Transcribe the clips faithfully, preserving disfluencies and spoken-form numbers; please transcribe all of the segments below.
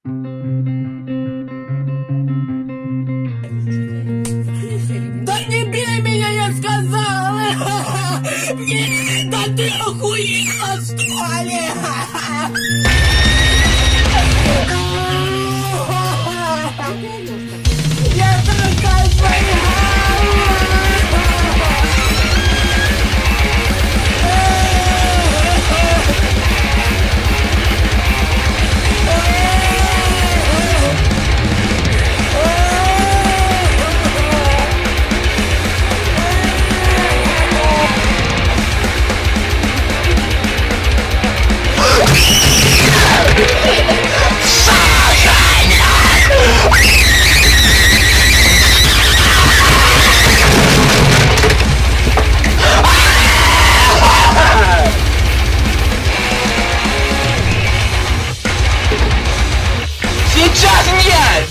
Да не бей меня, я сказала! Нет, да ты охуела, что ли? Я такая своя! Сейчас нет!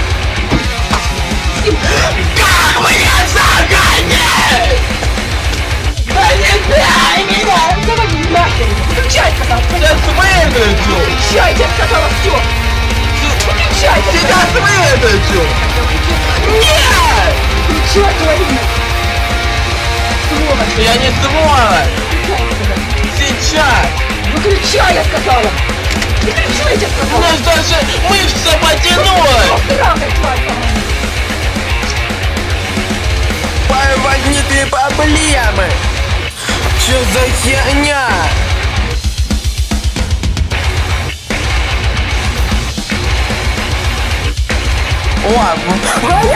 Как мне загонять? Да не дай меня! Давай нахер! Выключай, сказал! Сейчас выключу! Выключай, я сказала, все! Выключай! Сейчас выключу! Нет! Выключай, говори! Сволочь! Я не сволочь! Сейчас! Выключай, я сказала! Выключай, я сказала! У нас даже мышца потянулась! Сраная тварь! Возникли проблемы! Что за херня? Ладно.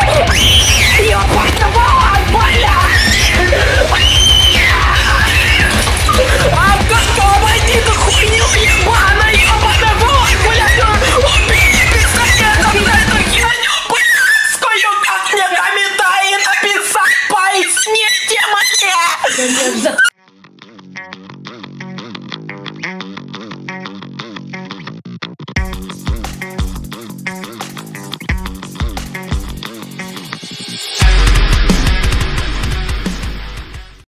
Ёпта, блядь! А как-то обойди-ка хуйню, ебать!